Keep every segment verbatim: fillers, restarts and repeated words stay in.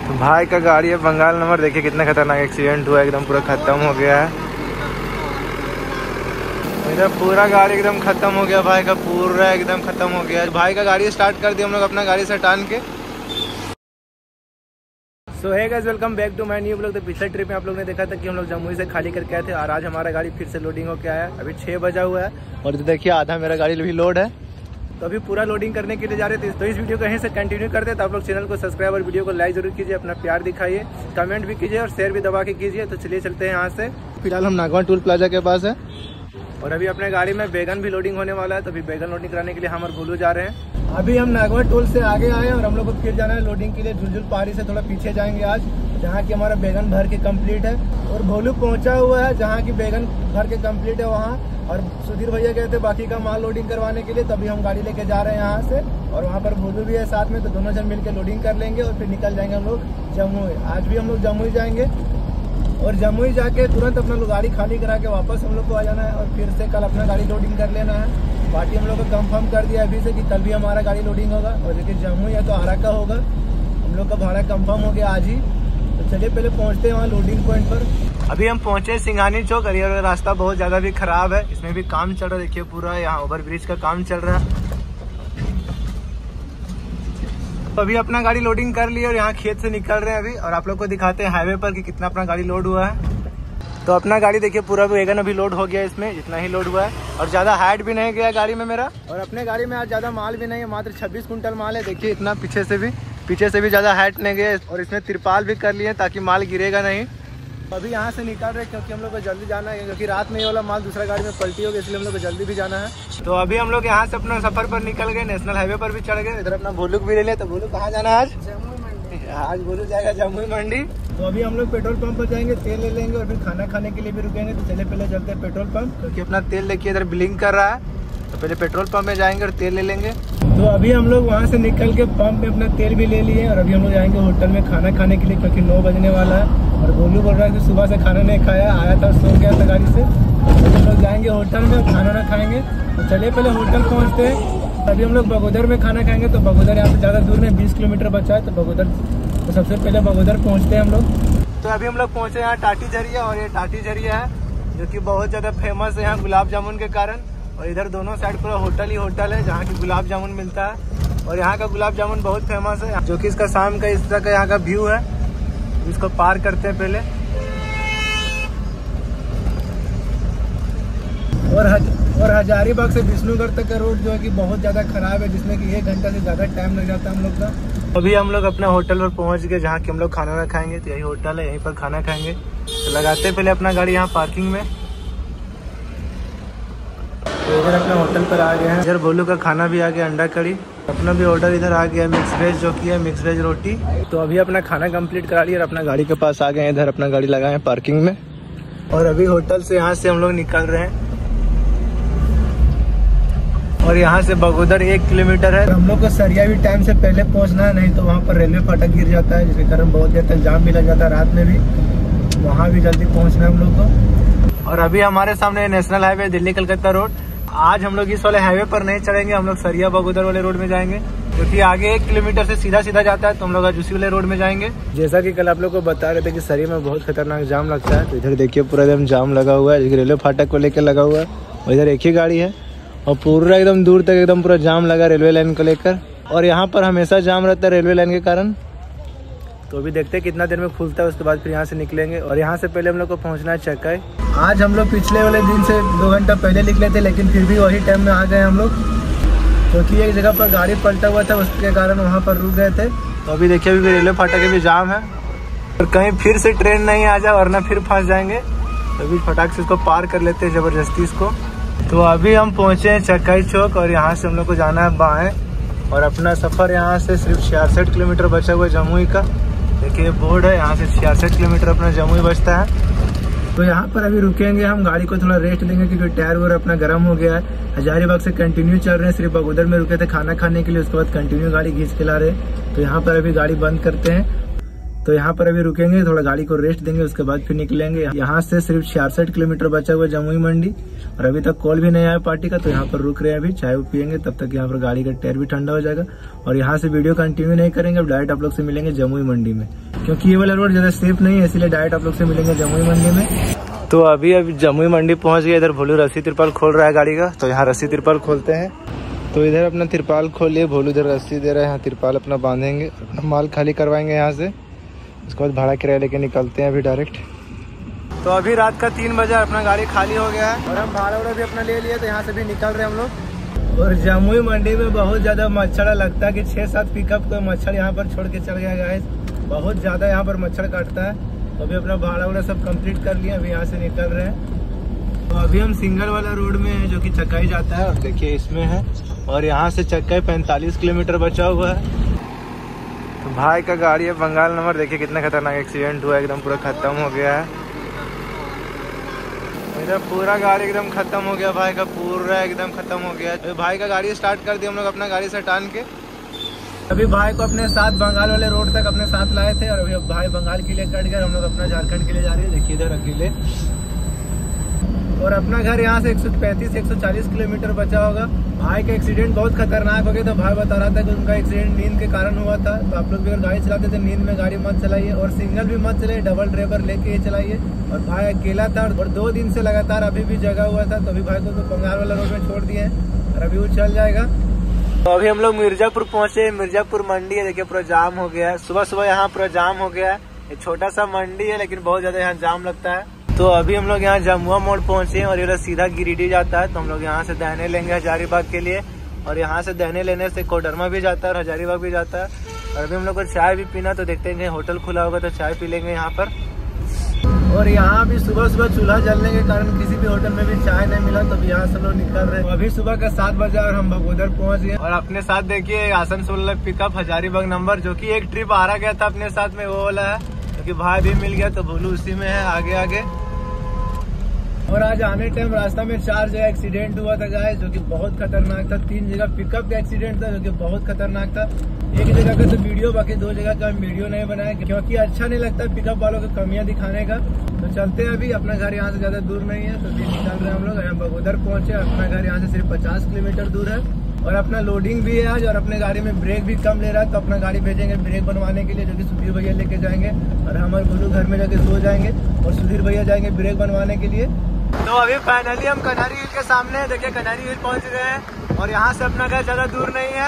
तो भाई का गाड़ी है बंगाल नंबर, देखिए कितना खतरनाक एक्सीडेंट हुआ है, एकदम पूरा खत्म हो गया है। मेरा पूरा गाड़ी एकदम खत्म हो गया, भाई का पूरा एकदम खत्म हो गया। भाई का गाड़ी स्टार्ट कर दिया हम लोग अपना गाड़ी से टान के। So hey guys, welcome back to my new blog. तो पिछले ट्रिप में आप लोग ने देखा था कि हम लोग जमुई से खाली करके आए थे और आज हमारा गाड़ी फिर से लोडिंग होकर आया। अभी छः बजा हुआ है और देखिए आधा मेरा गाड़ी भी लोड है, तो अभी पूरा लोडिंग करने के लिए जा रहे थे। तो इस वीडियो को यहीं से कंटिन्यू करते हैं। तो आप लोग चैनल को सब्सक्राइब और वीडियो को लाइक जरूर कीजिए, अपना प्यार दिखाइए, कमेंट भी कीजिए और शेयर भी दबा के कीजिए। तो चलिए चलते हैं यहाँ से। फिलहाल हम नागवा टोल प्लाजा के पास है और अभी अपने गाड़ी में बैगन भी लोडिंग होने वाला है, तो अभी बैगन लोडिंग कराने के लिए हम और भोलू जा रहे हैं। अभी हम नागवा टोल से आगे आए और हम लोग को फिर जाना है लोडिंग के लिए झुलझुल पहाड़ी से थोड़ा पीछे जाएंगे आज, जहाँ की हमारा बैगन भर के कंप्लीट है। और भोलू पहुंचा हुआ है जहाँ की बैगन भर के कंप्लीट है वहाँ, और सुधीर भैया गए थे बाकी का माल लोडिंग करवाने के लिए। तभी हम गाड़ी लेके जा रहे हैं यहाँ से और वहाँ पर भोलू भी है साथ में, तो दोनों जन मिलकर लोडिंग कर लेंगे और फिर निकल जाएंगे हम लोग जमुई। आज भी हम लोग जमुई जाएंगे और जमुई जाके तुरंत अपना गाड़ी खाली करा के वापस हम लोग को आ जाना है और फिर से कल अपना गाड़ी लोडिंग कर लेना है। पार्टी हम लोग को कंफर्म कर दिया अभी से कि कल भी हमारा गाड़ी लोडिंग होगा। और देखिए जमुई है तो आरा का होगा, हम लोग का भाड़ा कंफर्म हो गया आज ही। तो चलिए पहले पहुंचते हैं वहाँ लोडिंग पॉइंट पर। अभी हम पहुंचे सिंघानी चौक और ये रास्ता बहुत ज्यादा भी खराब है, इसमें भी काम चल रहा है। देखिए पूरा यहाँ ओवर ब्रिज का काम चल रहा है। तो अभी अपना गाड़ी लोडिंग कर ली और यहाँ खेत से निकल रहे हैं अभी, और आप लोग को दिखाते हैं हाईवे पर कि कितना अपना गाड़ी लोड हुआ है। तो अपना गाड़ी देखिए पूरा बैगन अभी लोड हो गया, इसमें जितना ही लोड हुआ है और ज्यादा हाइट भी नहीं गया गाड़ी में मेरा। और अपने गाड़ी में आज ज्यादा माल भी नहीं है, मात्र छब्बीस कुंटल माल है। देखिए इतना पीछे से भी पीछे से भी ज्यादा हाइट नहीं गया और इसमें तिरपाल भी कर लिए ताकि माल गिरेगा नहीं। अभी यहाँ से निकल रहे क्योंकि हम लोग को जल्दी जाना है, क्योंकि रात में ये वाला माल दूसरा गाड़ी में पलटी होगी, इसलिए हम लोग को जल्दी भी जाना है। तो अभी हम लोग यहाँ से अपना सफर पर निकल गए, नेशनल हाईवे पर भी चढ़ गए। इधर अपना भोलू भी ले लिया। तो भोलू कहाँ जाना है आज? जमुई मंडी। आज भोलू जाएगा जमुई मंडी। तो अभी हम लोग पेट्रोल पंप पर जाएंगे, तेल ले लेंगे और फिर खाना खाने के लिए भी रुकेंगे। तो चले पहले चलते हैं पेट्रोल पंप, क्योंकि अपना तेल देखिए इधर बिलिंग कर रहा है। तो पहले पेट्रोल पंप में जाएंगे और तेल ले लेंगे। तो अभी हम लोग वहाँ से निकल के पंप में अपना तेल भी ले लिए और अभी हम लोग जाएंगे होटल में खाना खाने के लिए, क्योंकि नौ बजने वाला है। और भोलू बोल रहा है कि सुबह से खाना नहीं खाया, आया था सो गया था गाड़ी से। तो हम लोग जाएंगे होटल में खाना ना खाएंगे। तो चलिए पहले होटल पहुँचते हैं। अभी हम लोग बगोदर में खाना खाएंगे। तो बगोदर यहाँ से ज़्यादा दूर में बीस किलोमीटर बचा है, तो बगोदर तो सबसे पहले बगोदर पहुँचते हैं हम लोग। तो अभी हम लोग पहुँचे यहाँ टाटी झरिया, और ये टाटी झरिया है जो कि बहुत ज़्यादा फेमस है यहाँ गुलाब जामुन के कारण। और इधर दोनों साइड पूरा होटल ही होटल है जहाँ की गुलाब जामुन मिलता है, और यहाँ का गुलाब जामुन बहुत फेमस है। जो कि इसका शाम का इस तरह का यहाँ का व्यू है, इसको पार करते हैं पहले। और हज, और हजारीबाग से विष्णुगढ़ तक का रोड जो है कि बहुत ज़्यादा खराब है, जिसमें कि एक घंटा से ज़्यादा टाइम लग जाता है हम लोग का। अभी हम लोग अपने होटल पर पहुँच गए जहाँ की हम लोग खाना ना खाएंगे। तो यही होटल है, यहीं पर खाना खाएंगे। तो लगाते पहले अपना गाड़ी यहाँ पार्किंग में। तो इधर अपने होटल पर आ गए हैं। इधर भोलू का खाना भी आ गया, अंडा कड़ी। अपना भी ऑर्डर इधर आ गया, मिक्स वेज जो की है, मिक्स वेज रोटी। तो अभी अपना खाना कंप्लीट करा लिया और अपना गाड़ी के पास आ गए हैं। इधर अपना गाड़ी लगाए हैं पार्किंग में और अभी होटल से यहाँ से हम लोग निकल रहे हैं। और यहाँ से बगोदर एक किलोमीटर है। हम लोग को सरिया भी टाइम से पहले पहुँचना है, नहीं तो वहाँ पर रेलवे फाटक गिर जाता है, जिसके कारण बहुत देर तक जाम भी लग जाता है रात में भी। वहाँ भी जल्दी पहुँचना है हम लोग को। और अभी हमारे सामने national highway Delhi Calcutta road. आज हम लोग इस वाले हाईवे पर नहीं चढ़ेंगे, हम लोग सरिया बगोदर वाले रोड में जाएंगे, क्योंकि आगे एक किलोमीटर से सीधा सीधा जाता है। तो हम लोग आज उसी वाले रोड में जाएंगे। जैसा कि कल आप लोग को बता रहे थे कि सरिया में बहुत खतरनाक जाम लगता है। तो इधर देखिए पूरा एकदम जाम लगा हुआ है, रेलवे फाटक को लेकर लगा हुआ है। और इधर एक ही गाड़ी है और पूरा एकदम दूर तक एकदम पूरा जाम लगा रेलवे लाइन को लेकर। और यहाँ पर हमेशा जाम रहता है रेलवे लाइन के कारण। तो अभी देखते हैं कितना देर में खुलता है, उसके बाद फिर यहाँ से निकलेंगे। और यहाँ से पहले हम लोग को पहुँचना है चक्काई। आज हम लोग पिछले वाले दिन से दो घंटा पहले निकले थे, लेकिन फिर भी वही टाइम में आ गए हम लोग, क्योंकि एक जगह पर गाड़ी पलटा हुआ था, उसके कारण वहाँ पर रुक गए थे। तो अभी देखिए अभी रेलवे फाटक के भी जाम है, और कहीं फिर से ट्रेन नहीं आ जाए वरना फिर फंस जाएंगे। तो अभी फटाक से इसको पार कर लेते हैं ज़बरदस्ती इसको। तो अभी हम पहुँचे हैं चक्काई चौक और यहाँ से हम लोग को जाना है बाएँ। और अपना सफ़र यहाँ से सिर्फ छियासठ किलोमीटर बचा हुआ है जमुई का। देखिए बोर्ड है, यहाँ से छियासठ किलोमीटर अपना जमुई बचता है। तो यहाँ पर अभी रुकेंगे हम, गाड़ी को थोड़ा रेस्ट देंगे क्योंकि टायर वगैरह अपना गर्म हो गया है। हजारीबाग से कंटिन्यू चल रहे हैं, सिर्फ बगोदर में रुके थे खाना खाने के लिए, उसके बाद कंटिन्यू गाड़ी खींच के ला रहे हैं। तो यहाँ पर अभी गाड़ी बंद करते हैं। तो यहाँ पर अभी रुकेंगे, थोड़ा गाड़ी को रेस्ट देंगे, उसके बाद फिर निकलेंगे। यहाँ से सिर्फ छियासठ किलोमीटर बचा हुआ जमुई मंडी, और अभी तक कॉल भी नहीं आया पार्टी का। तो यहाँ पर रुक रहे हैं, अभी चाय पियेंगे, तब तक यहाँ पर गाड़ी का टायर भी ठंडा हो जाएगा। और यहाँ से वीडियो कंटिन्यू नहीं करेंगे, अब डायरेक्ट आप लोग से मिलेंगे जमुई मंडी में। क्योंकि ये वाला रोड ज़्यादा सेफ नहीं है, इसलिए डायरेक्ट आप लोग से मिलेंगे जमुई मंडी में। तो अभी अभी जमुई मंडी पहुंच गए। इधर भोलू रस्सी तिरपाल खोल रहा है गाड़ी का, तो यहाँ रस्सी तिरपाल खोलते हैं। तो इधर अपना तिरपाल खोलिए, भोलू इधर रस्सी दे रहा है, यहाँ तिरपाल अपना बांधेंगे, अपना माल खाली करवाएंगे यहाँ से। उसके बाद भाड़ा किराया लेके निकलते हैं अभी डायरेक्ट। तो अभी रात का तीन बजे अपना गाड़ी खाली हो गया है और हम भाड़ा वाड़ा भी अपना ले लिए, तो यहाँ से भी निकल रहे हैं हम लोग। और जमुई मंडी में बहुत ज़्यादा मच्छर लगता है कि छः सात पिकअप को मच्छर यहाँ पर छोड़ के चल गया गाइस। बहुत ज़्यादा यहाँ पर मच्छर काटता है। तो अभी अपना भाड़ा वाड़ा सब कंप्लीट कर लिया, अभी यहाँ से निकल रहे हैं। तो अभी हम सिंगल वाला रोड में है जो कि चकाई जाता है, और देखिए इसमें है, और यहाँ से चकाई पैंतालीस किलोमीटर बचा हुआ है। तो भाई का गाड़ी है बंगाल नंबर, देखिए कितना खतरनाक एक्सीडेंट हुआ है, एकदम पूरा खत्म हो गया है। इधर पूरा गाड़ी एकदम खत्म हो गया, भाई का पूरा एकदम खत्म हो गया। तो भाई का गाड़ी स्टार्ट कर दिया हम लोग अपना गाड़ी से टान के। अभी भाई को अपने साथ बंगाल वाले रोड तक अपने साथ लाए थे, और अभी अब भाई बंगाल के लिए कट गए, हम लोग अपना झारखंड के लिए जा रहे हैं। देखिए इधर अकेले, और अपना घर यहाँ से एक सौ पैंतीस एक सौ चालीस किलोमीटर बचा होगा। भाई का एक्सीडेंट बहुत खतरनाक हो गया। तो भाई बता रहा था कि उनका एक्सीडेंट नींद के कारण हुआ था। तो आप लोग भी अगर गाड़ी चलाते थे नींद में गाड़ी मत चलाइए, और सिंगल भी मत चलाइए, डबल ड्राइवर लेके ही चलाइए। और भाई अकेला था और दो दिन से लगातार अभी भी जगा हुआ था। तो अभी भाई को तो बंगाल वाला रोड में छोड़ दिए हैं और अभी वो चल जाएगा। तो अभी हम लोग मिर्जापुर पहुंचे। मिर्जापुर मंडी है, देखिए पूरा जाम हो गया है। सुबह सुबह यहाँ पूरा जाम हो गया है। एक छोटा सा मंडी है लेकिन बहुत ज्यादा यहाँ जाम लगता है। तो अभी हम लोग यहाँ जमुआ मोड़ पहुंचे और ये सीधा गिरिडीह जाता है। तो हम लोग यहाँ से दाहिने लेंगे हजारीबाग के लिए, और यहाँ से दाहिने लेने से कोडरमा भी जाता है और हजारीबाग भी जाता है। और अभी हम लोग को चाय भी पीना, तो देखते हैं होटल खुला होगा तो चाय पी लेंगे यहाँ पर। और यहाँ भी सुबह सुबह चूल्हा जलने के कारण किसी भी होटल में भी चाय नहीं मिला, तो यहाँ से लोग निकल रहे हैं। अभी सुबह का सात बजा और हम बगोदर पहुँच गए। और अपने साथ देखिए आसनसोल पिकअप हजारीबाग नंबर, जो की एक ट्रिप आ रहा गया था अपने साथ में, वो वाला है। क्योंकि भाई भी मिल गया तो भोलू उसी में है आगे आगे। और आज आने टाइम रास्ता में चार जगह एक्सीडेंट हुआ था गाइस, जो कि बहुत खतरनाक था। तीन जगह पिकअप का एक्सीडेंट था जो कि बहुत खतरनाक था। एक जगह का तो वीडियो, बाकी दो जगह का वीडियो नहीं बनाया क्योंकि अच्छा नहीं लगता पिकअप वालों को कमियां दिखाने का। तो चलते हैं अभी, अपना घर यहाँ से ज्यादा दूर नहीं है, तो अभी निकल रहे हैं हम लोग। यहाँ बगोदर पहुंचे, अपना घर यहाँ से सिर्फ पचास किलोमीटर दूर है। और अपना लोडिंग भी है आज, और अपने गाड़ी में ब्रेक भी कम ले रहा है। तो अपना गाड़ी भेजेंगे ब्रेक बनवाने के लिए, जो कि सुधीर भैया लेके जाएंगे, और हमारे भोलू घर में जाके सो जाएंगे और सुधीर भैया जाएंगे ब्रेक बनवाने के लिए। तो अभी फाइनली हम कन्हारी हिल के सामने, देखिए कन्हारी हिल पहुंच गए हैं। और यहाँ से अपना घर ज्यादा दूर नहीं है।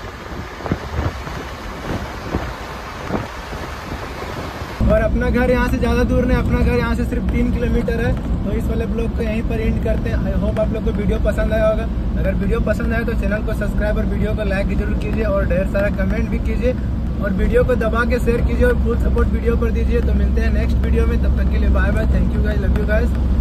और अपना घर यहाँ से ज्यादा दूर नहीं, अपना घर यहाँ से सिर्फ तीन किलोमीटर है। तो इस वाले ब्लॉग को यहीं पर एंड करते हैं। आई होप आप लोग को वीडियो पसंद आया होगा। अगर वीडियो पसंद आया तो चैनल को सब्सक्राइब और वीडियो को लाइक जरूर कीजिए, और ढेर सारा कमेंट भी कीजिए, और वीडियो को दबा के शेयर कीजिए, और फुल सपोर्ट वीडियो पर दीजिए। तो मिलते हैं नेक्स्ट वीडियो में, तब तक के लिए bye bye. Thank you guys, love you guys.